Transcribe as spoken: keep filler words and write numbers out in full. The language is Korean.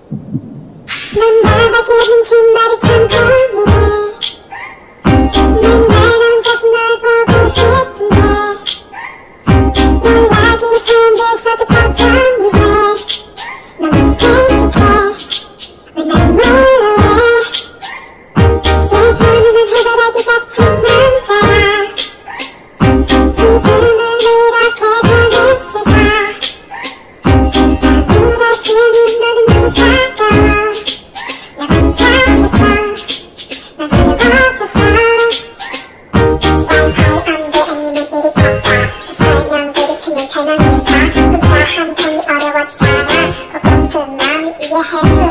넌 나밖에 그 말이 참 고민해. 맨날 혼자서 널 보고 싶은데 연락이 잘 돼서도 걱정이 돼. 너무 생각해 왜 나를 몰라해. 예전에는 해바라기 같은 남자야. 지금은 왜 이렇게 변했을까. 나보다 지우는 너는 너무 차가워. 나 가진 착했어. 난 그려버렸어. 원하이 안돼 아니면 이리 바빠. 그 설명들이 그냥 탈망일까. 혼자 한 통이 어려워지잖아. 꼭 그 마음이 이해해줘.